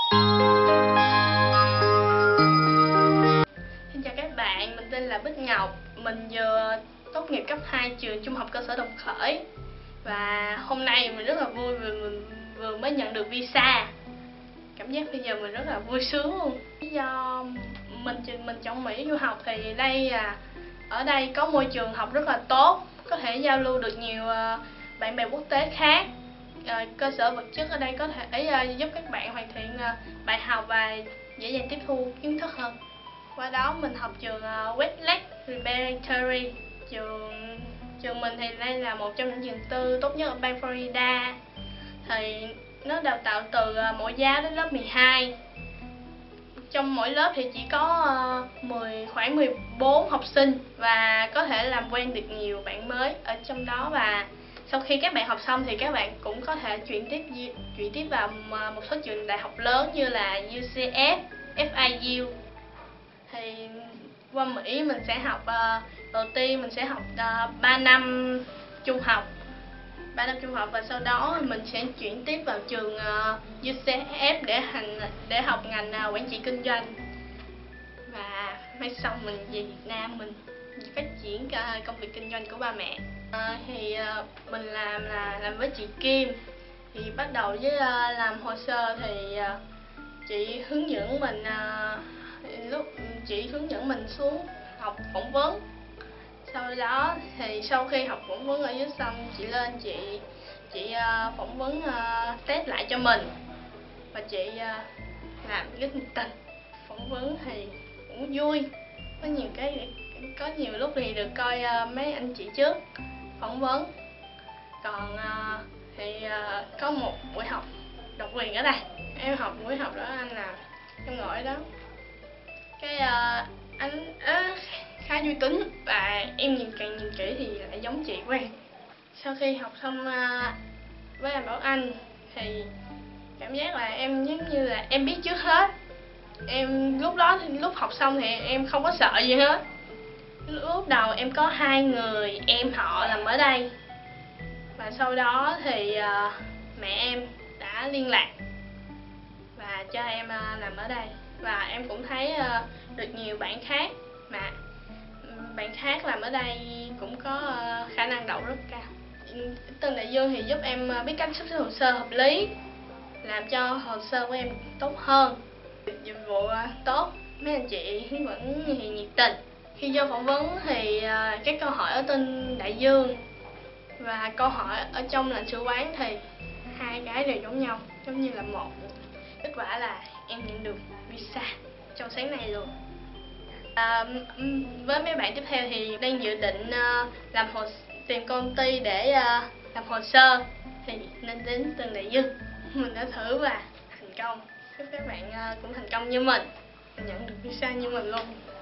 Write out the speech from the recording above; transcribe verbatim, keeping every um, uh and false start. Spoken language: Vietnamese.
Xin chào các bạn, mình tên là Bích Ngọc. Mình vừa tốt nghiệp cấp hai trường Trung học cơ sở Đồng Khởi. Và hôm nay mình rất là vui vì mình vừa mới nhận được visa. Cảm giác bây giờ mình rất là vui sướng luôn. Lý do mình mình chọn Mỹ du học thì đây là ở đây có môi trường học rất là tốt, có thể giao lưu được nhiều bạn bè quốc tế khác. Cơ sở vật chất ở đây có thể giúp các bạn hoàn thiện bài học và dễ dàng tiếp thu kiến thức hơn. Qua đó mình học trường Westlake Preparatory. Trường trường mình thì đây là một trong những trường tư tốt nhất ở bang Florida. Thì nó đào tạo từ mẫu giáo đến lớp mười hai. Trong mỗi lớp thì chỉ có mười khoảng mười bốn học sinh và có thể làm quen được nhiều bạn mới ở trong đó. Và sau khi các bạn học xong thì các bạn cũng có thể chuyển tiếp chuyển tiếp vào một số trường đại học lớn như là U C F, F I U. Thì qua Mỹ mình sẽ học uh, đầu tiên mình sẽ học uh, ba năm trung học ba năm trung học và sau đó mình sẽ chuyển tiếp vào trường uh, U C F để hành để học ngành uh, quản trị kinh doanh. Và mai sau mình về Việt Nam mình phát triển uh, công việc kinh doanh của ba mẹ. Uh, thì uh, mình làm là làm với chị Kim. Thì bắt đầu với uh, làm hồ sơ thì uh, chị hướng dẫn mình uh, lúc chị hướng dẫn mình xuống học phỏng vấn. Sau đó thì sau khi học phỏng vấn ở dưới xong, chị lên chị chị uh, phỏng vấn uh, test lại cho mình và chị uh, làm rất nhiệt tình. Phỏng vấn thì cũng vui, có nhiều cái có nhiều lúc thì được coi uh, mấy anh chị trước phỏng vấn. Còn uh, thì uh, có một buổi học độc quyền ở đây, em học buổi học đó anh là em ngồi đó cái uh, anh uh, khá vui tính và em nhìn càng nhìn kỹ thì lại giống chị quen. Sau khi học xong uh, với anh Bảo Anh thì cảm giác là em giống như là em biết trước hết. Em lúc đó lúc học xong thì em không có sợ gì hết. Lúc đầu em có hai người em họ làm ở đây và sau đó thì uh, mẹ em đã liên lạc và cho em uh, làm ở đây. Và em cũng thấy uh, được nhiều bạn khác mà bạn khác làm ở đây cũng có uh, khả năng đậu rất cao. Tân Đại Dương thì giúp em biết cách sắp xếp hồ sơ hợp lý, làm cho hồ sơ của em tốt hơn. Dịch vụ uh, tốt, mấy anh chị hướng dẫn thì nhiệt tình. Khi vô phỏng vấn thì uh, các câu hỏi ở Tân Đại Dương và câu hỏi ở trong lãnh sự quán thì hai cái đều giống nhau, giống như là một. Kết quả là em nhận được visa trong sáng nay luôn. À, với mấy bạn tiếp theo thì đang dự định uh, làm hồ tìm công ty để uh, làm hồ sơ thì nên đến Tân Đại Dương. Mình đã thử và thành công. Chúc các bạn uh, cũng thành công như mình, nhận được visa như mình luôn.